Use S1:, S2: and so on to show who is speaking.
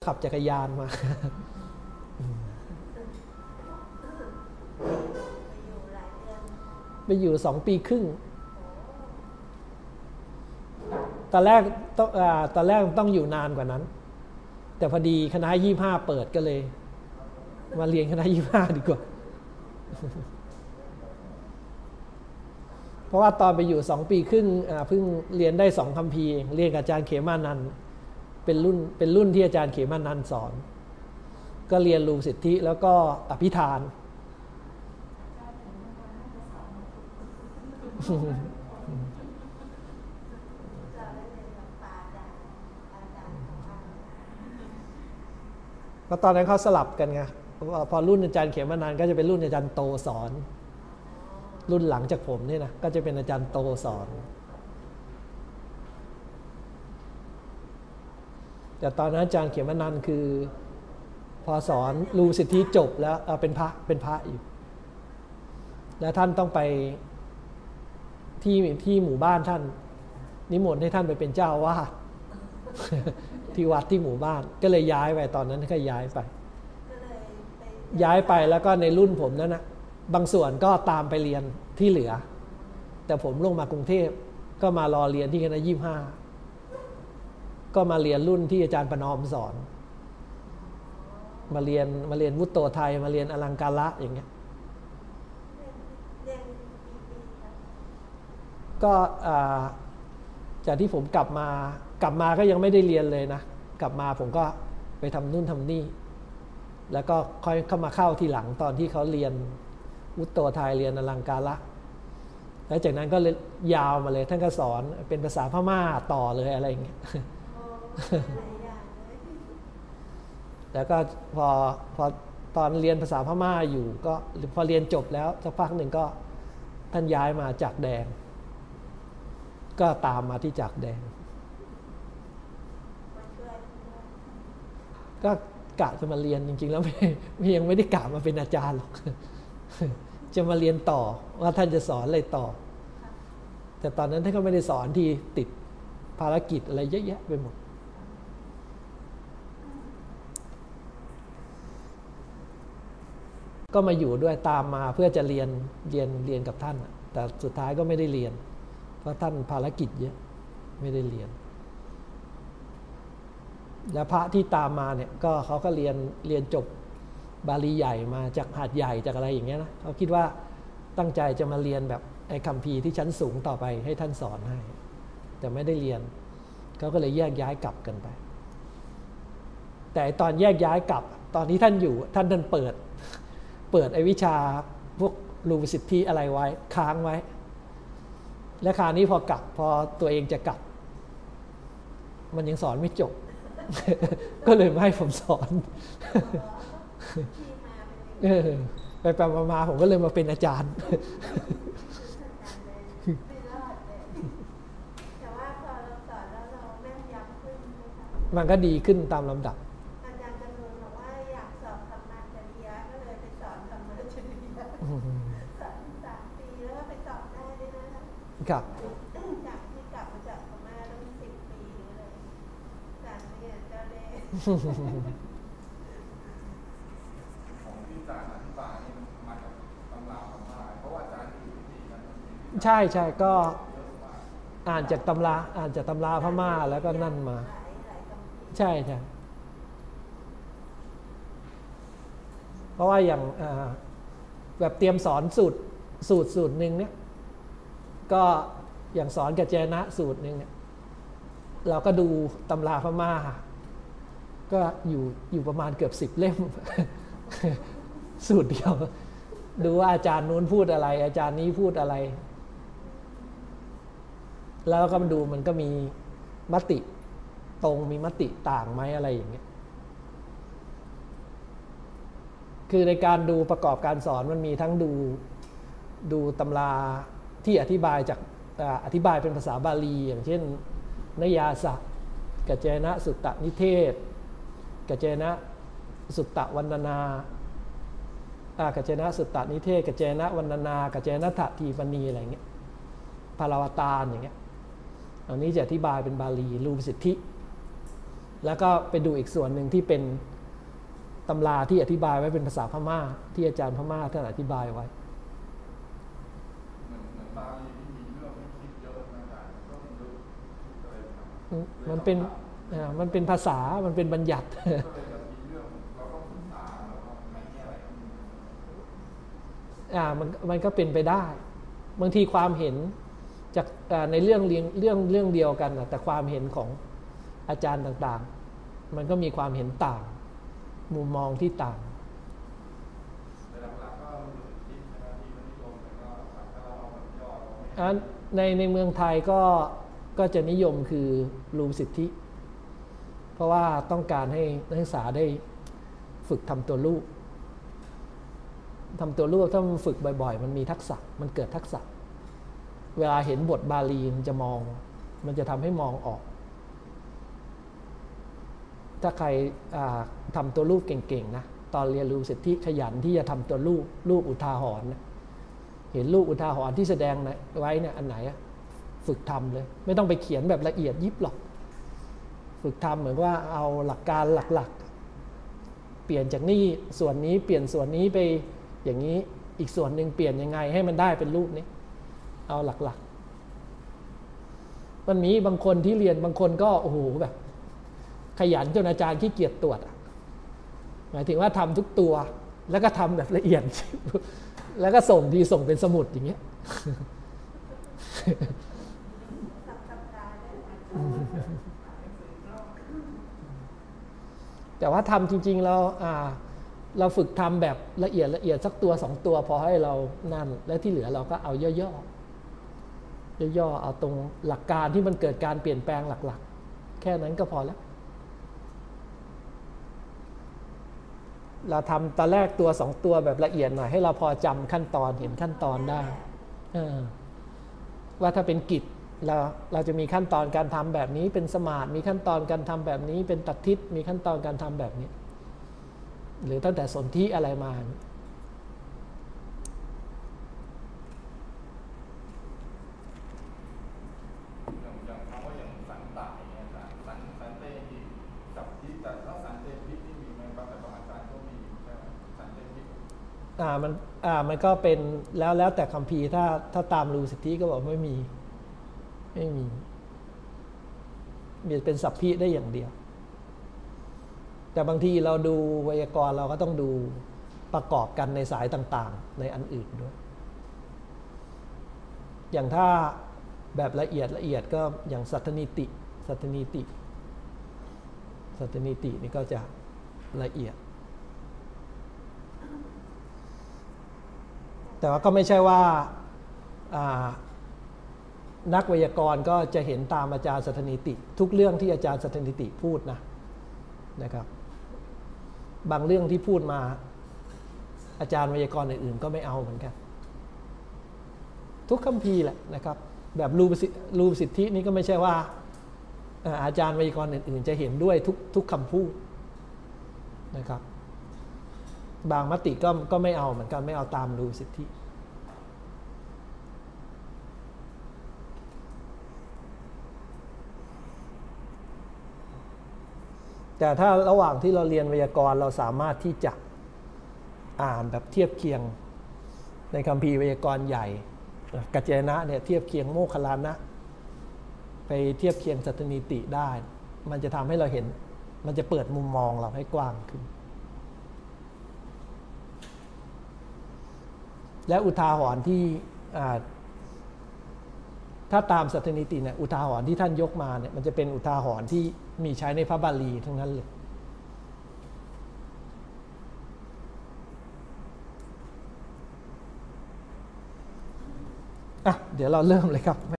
S1: ขับจักรยานมาไปอยู่2 ปีครึ่งตอนแรกต้องอยู่นานกว่านั้นแต่พอดีคณะ25เปิดก็เลยมาเรียนคณะ25ดีกว่าเพราะว่าตอนไปอยู่2 ปีครึ่งเพิ่งเรียนได้2 คัมภีร์เรียนกับอาจารย์เขมานันท์เป็นรุ่นที่อาจารย์เขมานันท์สอนก็เรียนรูปสิทธิแล้วก็อภิธานก็ตอนนั้นเขาสลับกันไงพอรุ่นอาจารย์เขมานันท์ก็จะเป็นรุ่นอาจารย์โตสอนรุ่นหลังจากผมนี่นะก็จะเป็นอาจารย์โตสอนแต่ตอนนั้นอาจารย์เขมานันท์คือพอสอนรูปสิทธิจบแล้วเป็นพระอยู่แล้วท่านต้องไปที่หมู่บ้านท่านนิมนต์ให้ท่านไปเป็นเจ้าอาวาสที่วัดที่หมู่บ้านก็เลยย้ายไปตอนนั้นก็ย้ายไปแล้วก็ในรุ่นผมนั้นนะบางส่วนก็ตามไปเรียนที่เหลือแต่ผมลงมากรุงเทพก็มารอเรียนที่คณะ25ก็มาเรียนรุ่นที่อาจารย์ประนอมสอนมาเรียนวุตโตไทยมาเรียนอลังการะอย่างเงี้ยก็จากที่ผมกลับมาก็ยังไม่ได้เรียนเลยนะกลับมาผมก็ไปทำนู่นทำนี่แล้วก็ค่อยเข้ามาเข้าทีหลังตอนที่เขาเรียนวุตโตไทยเรียนอลังการะแล้วจากนั้นก็เลยยาวมาเลยท่านก็สอนเป็นภาษาพม่าต่อเลยอะไรอย่างเงี้ยแล้วก็พอตอนเรียนภาษาพม่าอยู่ก็พอเรียนจบแล้วสักพักหนึ่งก็ท่านย้ายมาจากแดงก็ตามมาที่จากแดงก็กะจะมาเรียนจริงๆแล้วยังไม่ได้กะมาเป็นอาจารย์หรอกจะมาเรียนต่อว่าท่านจะสอนอะไรต่อแต่ตอนนั้นท่านก็ไม่ได้สอนที่ติดภารกิจอะไรเยอะแยะไปหมดก็มาอยู่ด้วยตามมาเพื่อจะเรียนกับท่านแต่สุดท้ายก็ไม่ได้เรียนเพราะท่านภารกิจเยอะไม่ได้เรียนแล้วพระที่ตามมาเนี่ยก็เขาก็เรียนจบบาลีใหญ่มาจากหาดใหญ่จากอะไรอย่างเงี้ยนะเขาคิดว่าตั้งใจจะมาเรียนแบบไอ้คัมภีร์ที่ชั้นสูงต่อไปให้ท่านสอนให้แต่ไม่ได้เรียนเขาก็เลยแยกย้ายกลับกันไปแต่ตอนแยกย้ายกลับตอนที่ท่านอยู่ท่านเปิดไอ้วิชาพวกรูปสิทธิอะไรไว้ค้างไว้และคราวนี้พอตัวเองจะกลับมันยังสอนไม่จบ ก็เลยไม่ให้ผมสอน ไปมาผมก็เลยมาเป็นอาจารย์ มันก็ดีขึ้นตามลำดับ
S2: อาจารย์จำนวนบอกว่าอยากสอบธรรมจริยะก็เลยไปสอนธรรมจริยะสอน3 ปีแล้วก็ไปสอบได้ด้วยนะครับจากที่กลับมาจากพม่าต้อง10 ปีเลยจากนี้เจ้าเล่
S3: ของที่อาจารย์อธิบายนี่มันมาจากตำราพม่าเพราะว่าอาจารย์อยู่ที่นั่น
S1: ใช่ก็อ่านจากตำราพม่าแล้วก็นั่นมาใช่เพราะว่าอย่างแบบเตรียมสอนสูตรหนึ่งเนี่ยก็อย่างสอนกัจเจนะสูตรหนึ่งเนี่ยเราก็ดูตำราพม่าก็อยู่ประมาณเกือบ10 เล่ม สูตรเดียวดูว่าอาจารย์นู้นพูดอะไรอาจารย์นี้พูดอะไรแล้วก็มาดูมันก็มีมติตรงมีมติต่างไหมอะไรอย่างเงี้ยคือในการดูประกอบการสอนมันมีทั้งดูตำราที่อธิบายจากอธิบายเป็นภาษาบาลีอย่างเช่นนยาสะกัจเจนะสุตตนิเทศกัจเจนะสุตตวรรณนากัจเจนะสุตตนิเทศกัจเจนะวรรณนากัจเจนะถทีปณีอะไรอย่างเงี้ยพาราวตารอย่างเงี้ยอันนี้จะอธิบายเป็นบาลีรูปสิทธิแล้วก็ไปดูอีกส่วนหนึ่งที่เป็นตำราที่อธิบายไว้เป็นภาษาพม่าที่อาจารย์พม่าท่านอธิบายไว้
S3: เหมือนบาลีที่มีเรื่องให้คิดเยอะนะอาจารย์ก็มันลึกอะไรครับ
S1: มันเป็นภาษามันเป็นบัญญัติ
S3: ก็เลยแบบมีเรื่องเราต้องศึกษาแล้วก็ไม่แก้อะไร
S1: มันก็เป็นไปได้บางทีความเห็นจากในเรื่องเดียวกันแต่ความเห็นของอาจารย์ต่างๆมันก็มีความเห็นต่างมุมมองที่ต่างในเมืองไทยก็จะนิยมคือรูปสิทธิเพราะว่าต้องการให้นักศึกษาได้ฝึกทำตัวรูปถ้ามันฝึกบ่อยๆมันมีทักษะมันเกิดทักษะเวลาเห็นบทบาลีมันจะทำให้มองออกถ้าใครทำตัวรูปเก่งๆนะตอนเรียนรูปสิทธิขยันที่จะทำตัวรูปอุทาหรณ์เห็นรูปอุทาหรณ์ที่แสดงไว้เนี่ยอันไหนฝึกทำเลยไม่ต้องไปเขียนแบบละเอียดยิบหรอกฝึกทำเหมือนว่าเอาหลักการหลักๆเปลี่ยนจากนี่ส่วนนี้เปลี่ยนส่วนนี้ไปอย่างนี้อีกส่วนหนึ่งเปลี่ยนยังไงให้มันได้เป็นรูปนี้เอาหลักๆมันมีบางคนที่เรียนบางคนก็โอ้โหแบบขยันจนอาจารย์ขี้เกียจตรวจหมายถึงว่าทำทุกตัวแล้วก็ทำแบบละเอียดแล้วก็ส่งเป็นสมุดอย่างเงี้ยแต่ว่าทำจริงๆเราฝึกทำแบบละเอียดสักตัว2ตัวพอให้เรานั่นและที่เหลือเราก็เอาย่อเอาตรงหลักการที่มันเกิดการเปลี่ยนแปลงหลักๆแค่นั้นก็พอแล้วเราทำตอนแรกตัว2ตัวแบบละเอียดหน่อยให้เราพอจำขั้นตอนเห็นขั้นตอนได้ว่าถ้าเป็นกิจเราจะมีขั้นตอนการทำแบบนี้เป็นสมาธิมีขั้นตอนการทำแบบนี้เป็นตัดทิศมีขั้นตอนการทำแบบนี้หรือตั้งแต่สนธิอะไรมา
S3: อย่างคำว่าอย่างสันตะอย่างเงี้ยอาจารย์สันเตหิกับที่แต่ถ้าสันเตหิที่มีไหมบางแต่บางอาจารย์ก็มีใช่ไหมสันเตหิ
S1: มันก็เป็นแล้วแต่คัมภีร์ถ้าตามรูสิทธิก็บอกไม่มีเป็นสัพพิได้อย่างเดียวแต่บางทีเราดูไวยากรณ์เราก็ต้องดูประกอบกันในสายต่างๆในอันอื่นด้วยอย่างถ้าแบบละเอียดก็อย่างสัตตนิตินี่ก็จะละเอียดแต่ว่าก็ไม่ใช่ว่านักไวยากรณ์ก็จะเห็นตามอาจารย์สัตตนิติทุกเรื่องที่อาจารย์สัตตนิติพูดนะครับบางเรื่องที่พูดมาอาจารย์ไวยากรณ์อื่นๆก็ไม่เอาเหมือนกันทุกคัมภีร์แหละนะครับแบบรูปสิทธินี้ก็ไม่ใช่ว่าอาจารย์ไวยากรณ์อื่นๆจะเห็นด้วยทุกคำพูดนะครับบางมติก็ไม่เอาเหมือนกันไม่เอาตามรูปสิทธิแต่ถ้าระหว่างที่เราเรียนไวยากรณ์เราสามารถที่จะอ่านแบบเทียบเคียงในคัมภีร์ไวยากรณ์ใหญ่กัจเจนะเนี่ยเทียบเคียงโมคคัลลานะไปเทียบเคียงสัตตนิติได้มันจะทำให้เราเห็นมันจะเปิดมุมมองเราให้กว้างขึ้นและอุทาหรณ์ที่ถ้าตามสัตตนิติเนี่ยอุทาหรณ์ที่ท่านยกมาเนี่ยมันจะเป็นอุทาหรณ์ที่มีใช้ในพระบาลีทั้งนั้นเลยเดี๋ยวเราเริ่มเลยครับ